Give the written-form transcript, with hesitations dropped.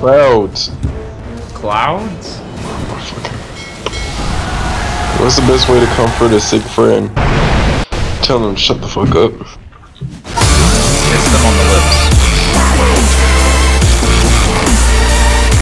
Clouds. Clouds? What's the best way to comfort a sick friend? Tell them shut the fuck up. Kiss them on the